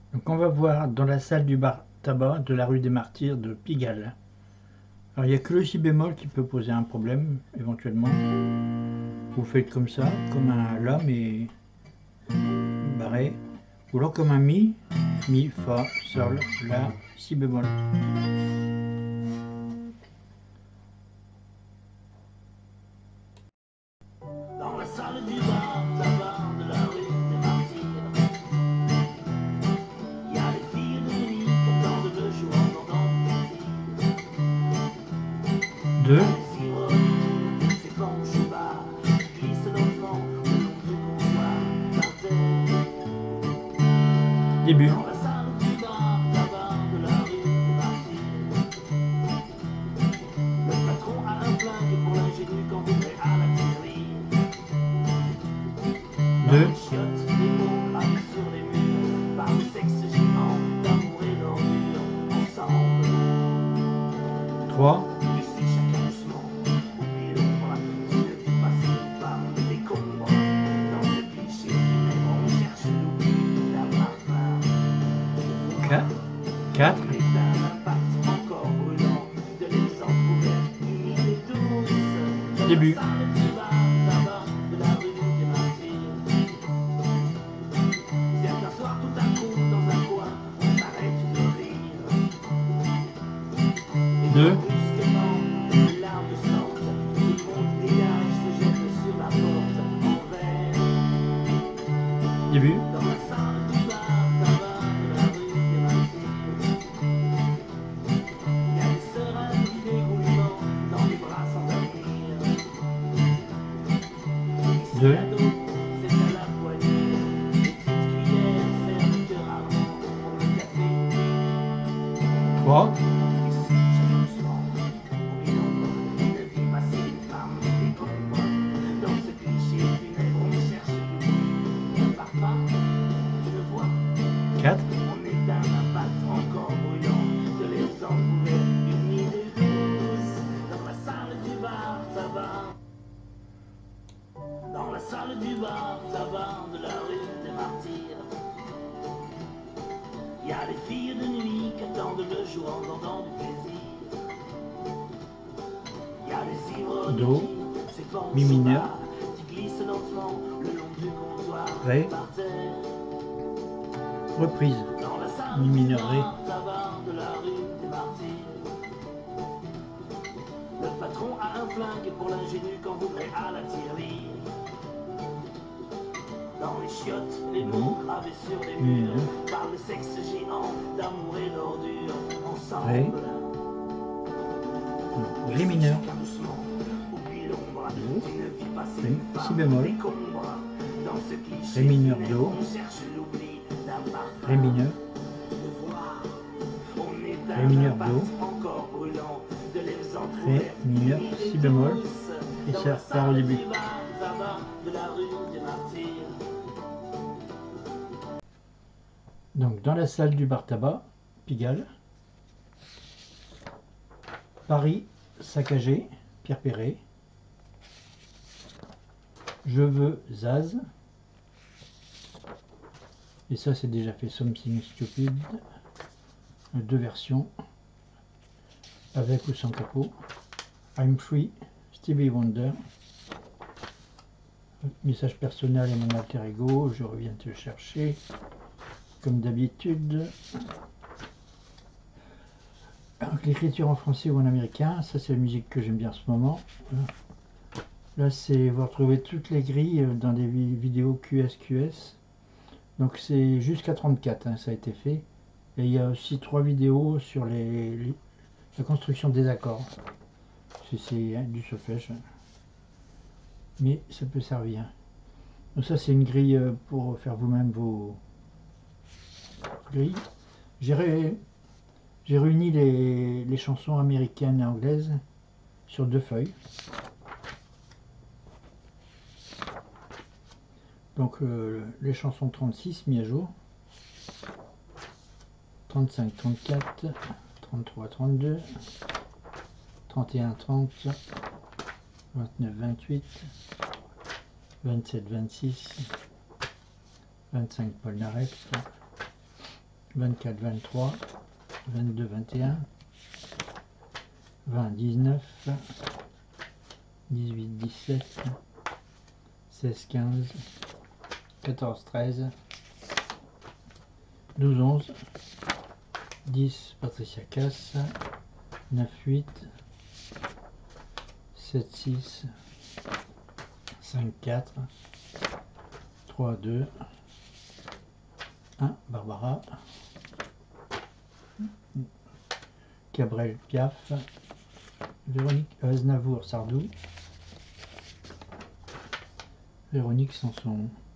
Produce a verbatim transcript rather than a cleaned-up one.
Donc on va voir dans la salle du bar tabac de la rue des Martyrs de Pigalle. Alors il n'y a que le si bémol qui peut poser un problème éventuellement. Vous faites comme ça, comme un la mais barré. Ou alors comme un mi, mi, fa, sol, la, si bémol. Dans la salle du bar tabac de la rue des Martyrs, il y a les filles de nuit qui attendent le jour en entendant des Deux. c'est quand je bats, glisse lentement le long du comptoir par terre. Début. Dans la salle du bar tabac de la rue des Martyrs, le patron a un flingue pour l'ingénu quand vous êtes à la tirelire. Deux. Chiottes, des mots gravés sur les murs par le sexe géant d'amour et d'ordure ensemble. Trois. Ici chacun doucement oublie l'ombre qui ne vit passer par les décombres. Dans ce cliché funèbre on cherche l'oubli d'un parfum. Quatre. Quatre. On est un impact encore brûlant de l'exemple ouvert humide et douce. Début. Dans la salle du bar tabac de la rue des Martyrs. Certains soirs tout à coup dans un coin on s'arrête de rire. Et Deux. brusquement les larmes sortent, tout le monde dégage, se jette sur la porte en verre. Début. Dans la salle du bar tabac de la rue des Martyrs, il y a des seringues d'écoulement dans les bras sans avenir. Ici Deux. l'ado, c'est à la poignée, les petites cuillères servent que rarement pour le café. Trois. Ici, chacun doucement, oublie l'ombre qui ne vit passer par les décombres. Dans ce cliché funèbre, on cherche l'oubli d'un parfum, tu le vois. Quatre. On est un impact encore brûlant de l'exemple ouvert, humide et douce. Dans la salle du bar tabac, dans la salle du bar tabac de la rue des Martyrs, il y a les filles de nuit qui attendent le jour en vendant du plaisir. Il y a les ivres Do. qui s'effondrent Mi mineur. bas, qui glissent lentement le long du comptoir Ré. par terre. Reprise. Dans la salle Mi du mineur ré. bar tabac de la rue des Martyrs, le patron a un flingue pour l'ingénu quand voudrait à la tirelire. Dans les chiottes, les mots gravés sur les murs par le sexe géant d'amour et d'ordure ensemble. Ré mineur. Chacun doucement oublie l'ombre Do. qui ne vit passer Ré. par Si bémol. les décombres. Dans ce cliché Ré mineur funèbre, do. on cherche l'oubli d'un parfum. Ré mineur. De voir. On est Ré un mineur impact do. encore brûlant de l'exemple Ré ouvert, mineur humide et si bémol. douce. Et Dans ça la repart au salle début. du bar tabac de la rue des Martyrs. Donc dans la salle du bar tabac, Pigalle. Paris, saccagé, Pierre Perret. Je veux Zaz. Et ça c'est déjà fait Something Stupid. Deux versions. Avec ou sans capot. I'm Free, Stevie Wonder. Message personnel et mon alter ego, je reviens te chercher. Comme d'habitude. L'écriture en français ou en américain, ça c'est la musique que j'aime bien en ce moment. Là c'est, vous retrouvez toutes les grilles dans des vidéos Q S Q S. Donc c'est jusqu'à trente-quatre, hein, ça a été fait. Et il y a aussi trois vidéos sur les, les, la construction des accords. C'est hein, du solfège. Mais ça peut servir. Donc ça c'est une grille pour faire vous-même vos grilles. J'ai ré, réuni les, les chansons américaines et anglaises sur deux feuilles. Donc euh, les chansons trente-six mis à jour. trente-cinq, trente-quatre, trente-trois, trente-deux, trente et un, trente, vingt-neuf, vingt-huit, vingt-sept, vingt-six, vingt-cinq Polnareff, vingt-quatre, vingt-trois, vingt-deux, vingt et un, vingt, dix-neuf, dix-huit, dix-sept, seize, quinze, quatorze, treize, douze, onze, dix, Patricia Cass, neuf, huit, sept, six, cinq, quatre, trois, deux, un, Barbara, Cabrel, Piaf, Véronique Aznavour, Sardou, Véronique Sanson.